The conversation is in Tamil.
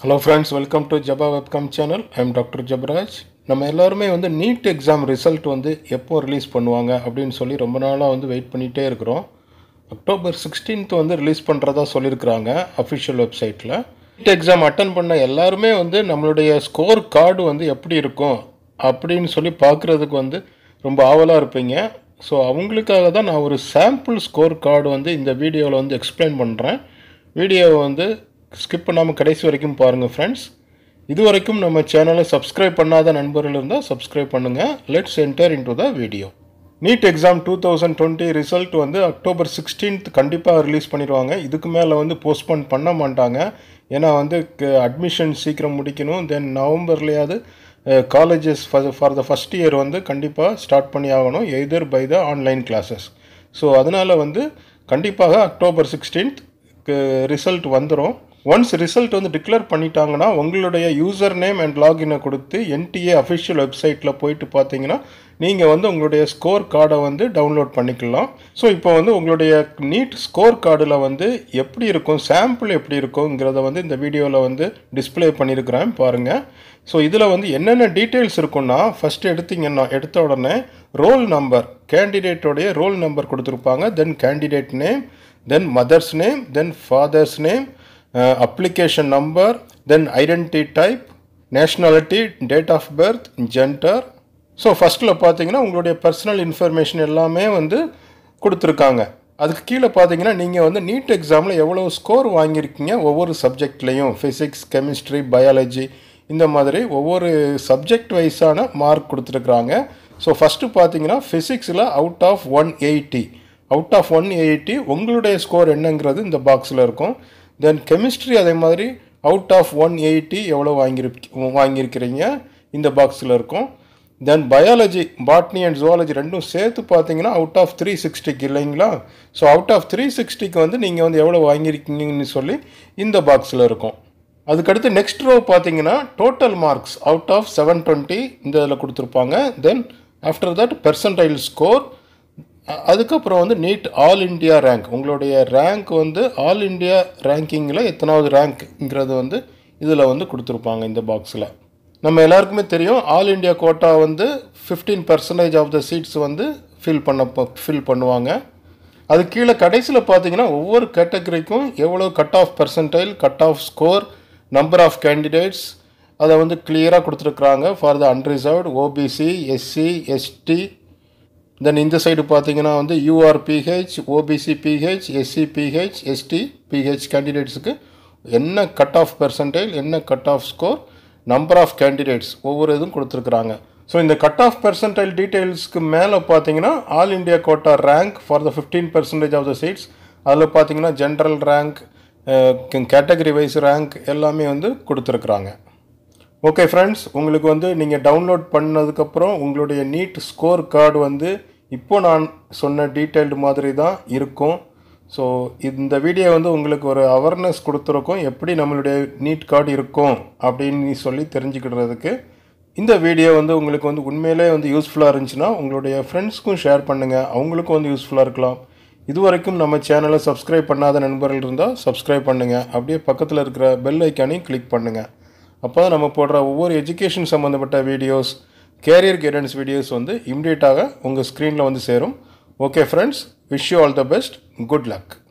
Hello friends, welcome to Jeba webcam channel. I am Dr. Jabraj. நம்ம எல்லாருமே வந்து நீட் எக்ஸாம் ரிசல்ட் வந்து எப்போ ரிலீஸ் பண்ணுவாங்க அப்படின்னு சொல்லி ரொம்ப நாளாக வந்து வெயிட் பண்ணிகிட்டே இருக்கிறோம். அக்டோபர் 16th வந்து ரிலீஸ் பண்ணுறதா சொல்லியிருக்கிறாங்க அஃபிஷியல் வெப்சைட்டில். நீட் எக்ஸாம் அட்டன் பண்ண எல்லாருமே வந்து நம்மளுடைய ஸ்கோர் கார்டு வந்து எப்படி இருக்கும் அப்படின்னு சொல்லி பார்க்குறதுக்கு வந்து ரொம்ப ஆவலாக இருப்பீங்க. ஸோ அவங்களுக்காக தான் நான் ஒரு சாம்பிள் ஸ்கோர் கார்டு வந்து இந்த வீடியோவில் வந்து எக்ஸ்பிளைன் பண்ணுறேன். வீடியோவை வந்து ஸ்கிப் பண்ணாமல் கடைசி வரைக்கும் பாருங்கள் ஃப்ரெண்ட்ஸ். இது வரைக்கும் நம்ம சேனலை சப்ஸ்கிரைப் பண்ணாத நண்பர்கள் இருந்தால் சப்ஸ்கிரைப் பண்ணுங்கள். Let's enter into the video. NEET exam 2020 result வந்து அக்டோபர் 16th கண்டிப்பாக ரிலீஸ் பண்ணிடுவாங்க. இதுக்கு மேலே வந்து போஸ்ட்போன் பண்ண மாட்டாங்க. ஏன்னா வந்து அட்மிஷன் சீக்கிரம் முடிக்கணும். தென் நவம்பர்லேயாவது colleges for the first year வந்து கண்டிப்பாக ஸ்டார்ட் பண்ணி ஆகணும், either by the online classes. So அதனால் வந்து கண்டிப்பாக அக்டோபர் 16th ரிசல்ட் வந்துடும். ஒன்ஸ் ரிசல்ட் வந்து டிக்ளேர் பண்ணிட்டாங்கன்னா உங்களுடைய யூசர் நேம் அண்ட் லாகினை கொடுத்து என்டிஏ அஃபிஷியல் வெப்சைட்டில் போயிட்டு பார்த்தீங்கன்னா நீங்கள் வந்து உங்களுடைய ஸ்கோர் கார்டை வந்து டவுன்லோட் பண்ணிக்கலாம். ஸோ இப்போ வந்து உங்களுடைய நீட் ஸ்கோர் கார்டில் வந்து எப்படி இருக்கும், சாம்பிள் எப்படி இருக்குங்கிறத வந்து இந்த வீடியோவில் வந்து டிஸ்பிளே பண்ணியிருக்கிறேன் பாருங்கள். ஸோ இதில் வந்து என்னென்ன டீட்டெயில்ஸ் இருக்குன்னா, ஃபஸ்ட்டு எடுத்த உடனே ரோல் நம்பர், கேண்டிடேட்டோடைய ரோல் நம்பர் கொடுத்துருப்பாங்க. Then candidate name, then mother's name, then father's name, application number, then identity type, nationality, date of birth, gender. So ஃபஸ்ட்டில் பார்த்தீங்கன்னா உங்களுடைய பர்சனல் இன்ஃபர்மேஷன் எல்லாமே வந்து கொடுத்துருக்காங்க. அதுக்கு கீழே பார்த்தீங்கன்னா நீங்கள் வந்து நீட் எக்ஸாமில் எவ்வளோ ஸ்கோர் வாங்கியிருக்கீங்க ஒவ்வொரு சப்ஜெக்ட்லேயும், ஃபிசிக்ஸ், கெமிஸ்ட்ரி, பயாலஜி, இந்த மாதிரி ஒவ்வொரு சப்ஜெக்ட் வைஸான மார்க் கொடுத்துருக்குறாங்க. ஸோ ஃபஸ்ட்டு பார்த்தீங்கன்னா ஃபிசிக்ஸில் அவுட் ஆஃப் 180 உங்களுடைய ஸ்கோர் என்னங்கிறது இந்த பாக்ஸில் இருக்கும். தென் கெமிஸ்ட்ரி அதே மாதிரி அவுட் ஆஃப் 180 எவ்வளோ வாங்கியிருக்கிறீங்க இந்த பாக்ஸில் இருக்கும். Then biology, botany and zoology ரெண்டும் சேர்த்து பார்த்தீங்கன்னா அவுட் ஆஃப் 360 இல்லைங்களா? ஸோ அவுட் ஆஃப் 360க்கு வந்து நீங்கள் வந்து எவ்வளோ வாங்கியிருக்கீங்கன்னு சொல்லி இந்த பாக்ஸில் இருக்கும். அதுக்கடுத்து நெக்ஸ்ட் ரோ பார்த்தீங்கன்னா டோட்டல் மார்க்ஸ் அவுட் ஆஃப் 720 இந்த இதில் கொடுத்துருப்பாங்க. Then after that percentile score, அதுக்கப்புறம் வந்து நீட் ஆல் இண்டியா ரேங்க், உங்களுடைய ரேங்க் வந்து ஆல் இண்டியா ரேங்கிங்கில் எத்தனாவது ரேங்க்ங்கிறது வந்து இதில் வந்து கொடுத்துருப்பாங்க இந்த பாக்ஸில். நம்ம எல்லாருக்குமே தெரியும் ஆல் இண்டியா கோட்டா வந்து 15% ஆஃப் த சீட்ஸ் வந்து ஃபில் பண்ணுவாங்க. அது கீழே கடைசியில் பார்த்தீங்கன்னா ஒவ்வொரு கேட்டகரிக்கும் எவ்வளோ cut off percentile, cut off score, number of candidates அதை வந்து கிளியராக கொடுத்துருக்குறாங்க for the unreserved, OBC, SC, ST. Then இந்த சைடு பார்த்தீங்கன்னா வந்து UR PH, OBC PH, SC PH, ST PH கேண்டிடேட்ஸுக்கு என்ன கட் ஆஃப் பெர்சன்டைல், என்ன cut off score, number of candidates ஒவ்வொரு இதுவும் கொடுத்துருக்குறாங்க. ஸோ இந்த கட் ஆஃப் பெர்சன்டைல் டீட்டெயில்ஸ்க்கு மேலே பார்த்தீங்கன்னா all India quota rank for the 15% of the seats, அதில் பார்த்தீங்கன்னா general rank, category wise rank எல்லாமே வந்து கொடுத்துருக்குறாங்க. ஓகே ஃப்ரெண்ட்ஸ், உங்களுக்கு வந்து நீங்கள் டவுன்லோட் பண்ணதுக்கப்புறம் உங்களுடைய நீட் ஸ்கோர் கார்டு வந்து இப்போ நான் சொன்ன டீட்டெயில்டு மாதிரி தான் இருக்கும். ஸோ இந்த வீடியோ வந்து உங்களுக்கு ஒரு அவேர்னஸ் கொடுத்துருக்கோம், எப்படி நம்மளுடைய நீட் கார்டு இருக்கும் அப்படின்னு சொல்லி தெரிஞ்சுக்கிறதுக்கு. இந்த வீடியோ வந்து உங்களுக்கு வந்து உண்மையிலே வந்து யூஸ்ஃபுல்லாக இருந்துச்சுன்னா உங்களுடைய ஃப்ரெண்ட்ஸ்க்கும் ஷேர் பண்ணுங்கள், அவங்களுக்கும் வந்து யூஸ்ஃபுல்லாக இருக்கலாம். இது வரைக்கும் நம்ம சேனலை சப்ஸ்கிரைப் பண்ணாத நண்பர்கள் இருந்தால் சப்ஸ்கிரைப் பண்ணுங்கள். அப்படியே பக்கத்தில் இருக்கிற பெல் ஐக்கானையும் கிளிக் பண்ணுங்கள். அப்போ தான் நம்ம போடுற ஒவ்வொரு எஜுகேஷன் சம்மந்தப்பட்ட வீடியோஸ், கேரியர் கைடன்ஸ் வீடியோஸ் வந்து இம்மிடியேட்டாக உங்கள் ஸ்க்ரீனில் வந்து சேரும். Okay friends, wish you all the best, good luck.